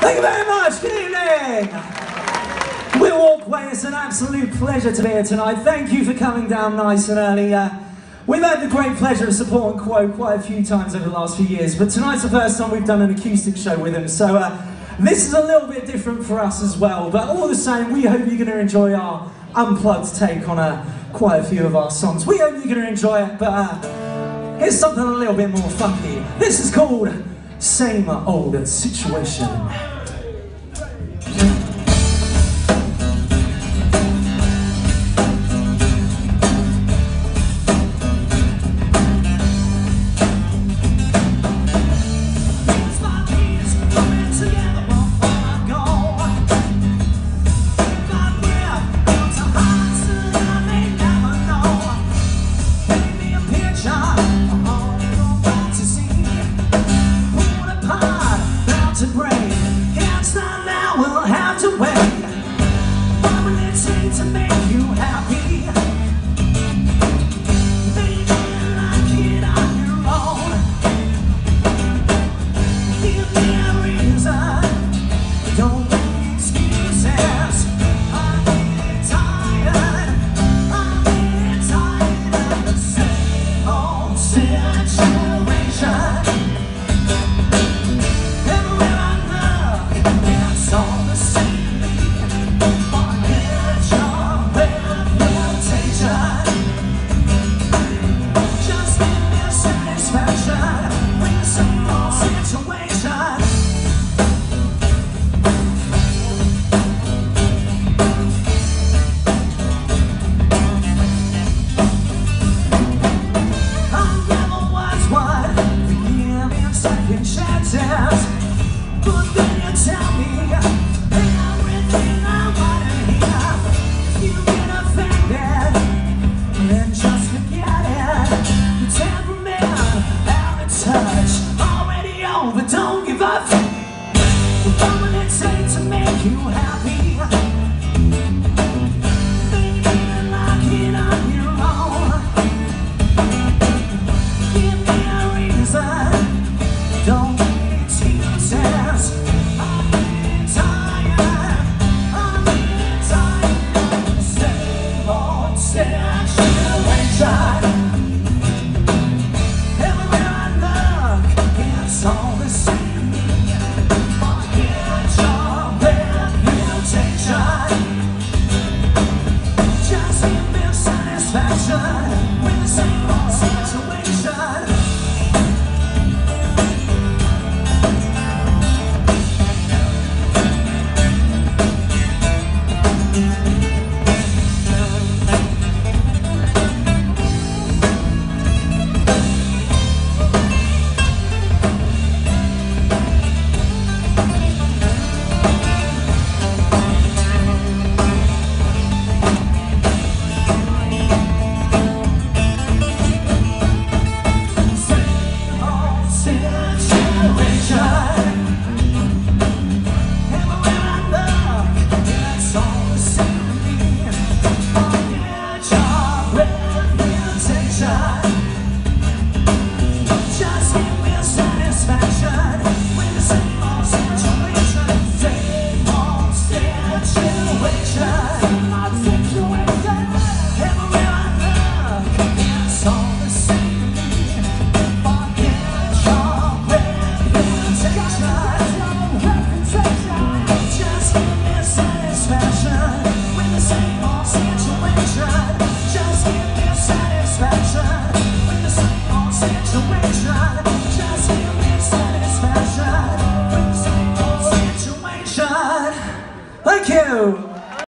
Thank you very much. Good evening. We're Walkway. It's an absolute pleasure to be here tonight. Thank you for coming down nice and early. We've had the great pleasure of supporting Quo quite a few times over the last few years, but tonight's the first time we've done an acoustic show with him, so this is a little bit different for us as well, but all the same, we hope you're going to enjoy our unplugged take on quite a few of our songs. We hope you're going to enjoy it, but here's something a little bit more funky. This is called Same Old Situation. But then you tell me everything I wanna hear. If you get offended, then just forget it. The temperament, out of touch, already over, don't give up. What will it take to make you happy?